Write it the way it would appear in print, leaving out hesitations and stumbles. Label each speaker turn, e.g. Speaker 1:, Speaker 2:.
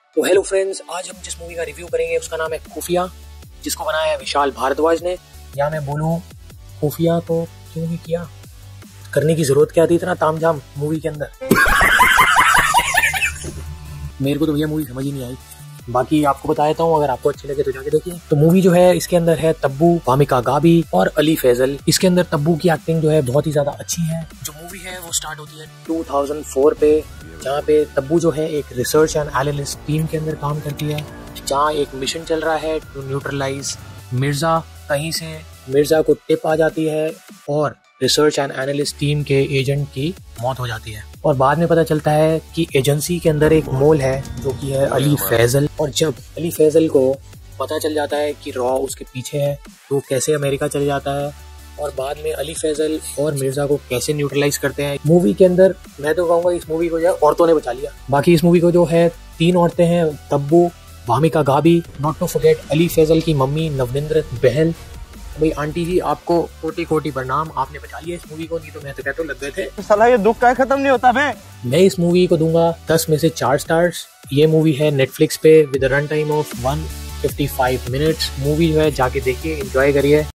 Speaker 1: तो hello friends, आज हम जिस मूवी का रिव्यू करेंगे उसका नाम है खुफिया, जिसको बनाया है विशाल भारद्वाज ने। या मैं बोलूं खुफिया तो क्यों नहीं किया, करने की जरूरत क्या थी इतना तामझाम मूवी के अंदर। मेरे को तो भैया मूवी समझ ही नहीं आई, बाकी आपको बता देता हूँ, अगर आपको अच्छी लगे तो जाके देखिए। तो मूवी जो है इसके अंदर है तब्बू, वामिका गाबी और अली फैजल। इसके अंदर तब्बू की एक्टिंग जो है बहुत ही ज्यादा अच्छी है। जो मूवी है वो स्टार्ट होती है 2004 पे, जहाँ पे तब्बू जो है एक रिसर्च एंड एनालिस्ट टीम के अंदर काम करती है, जहाँ एक मिशन चल रहा है टू न्यूट्रलाइज मिर्जा। कहीं से मिर्जा को टिप आ जाती है और रिसर्च एंड एनालिस्ट टीम के एजेंट की मौत हो जाती है। और बाद में पता चलता है कि एजेंसी के अंदर एक मोल है जो कि है अली फैजल। और जब अली फैजल को पता चल जाता है कि रॉ उसके पीछे है तो कैसे अमेरिका चले जाता है, और बाद में अली फैजल और मिर्जा को कैसे न्यूट्रलाइज करते हैं। मूवी के अंदर मैं तो कहूँगा इस मूवी को जो है औरतों ने बचा लिया। बाकी इस मूवी को जो है 3 औरतें हैं, Tabu, Wamiqa Gabbi, not to forget Ali Fazal की मम्मी नवनिंद्र बहल। भाई आंटी जी, आपको कोटि कोटि प्रणाम, आपने बचा लिया इस मूवी को, नहीं तो मैं तो कहता लग गए थे।
Speaker 2: साला ये दुख का खत्म नहीं होता बे।
Speaker 1: मैं इस मूवी को दूंगा 10 में से 4 स्टार्स। ये मूवी है नेटफ्लिक्स पे with run time of 155 minutes. Movie जो है जाके देखिए, एंजॉय करिए।